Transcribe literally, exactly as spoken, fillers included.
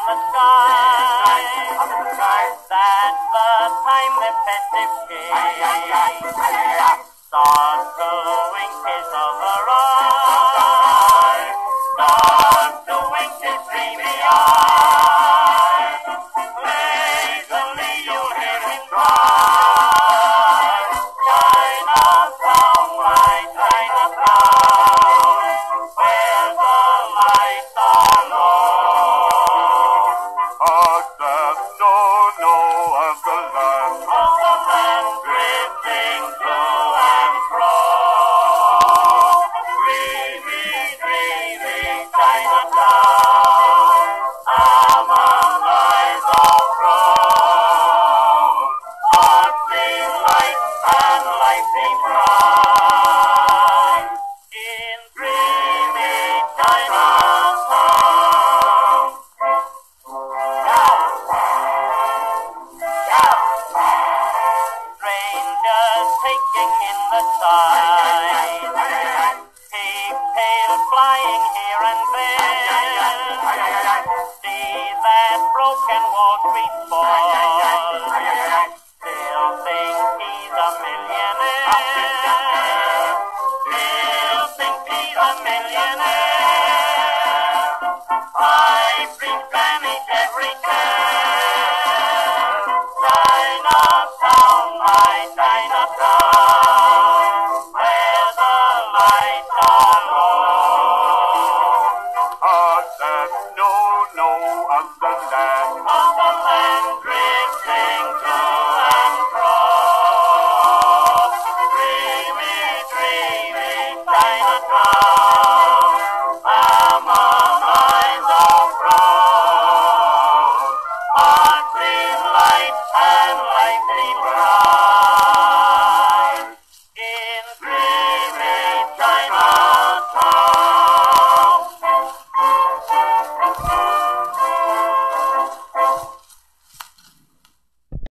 the sky. That's the time the festive king starts to wink his other eye. Starts to wink his dreamy eye. Lazily you'll hear him cry. Chinatown, my Chinatown, where the lights are low. Ah, there's no, no of the land, Of the land drifting to and fro. Dreamy, dreamy Chinatown, among lights of brown. Hearts seem light and life seems bright in dreamy Chinatown. Strangers taking in the sight, pigtails flying here and there. See that broken wall street fall, still think he's a millionaire. Still think he's a millionaire. Life brings vanish every care. Chinatown, my Chinatown, where the lights are low. ah, there's no, no of the land, Of the land drifting to and fro. Dreamy, dreamy Chinatown.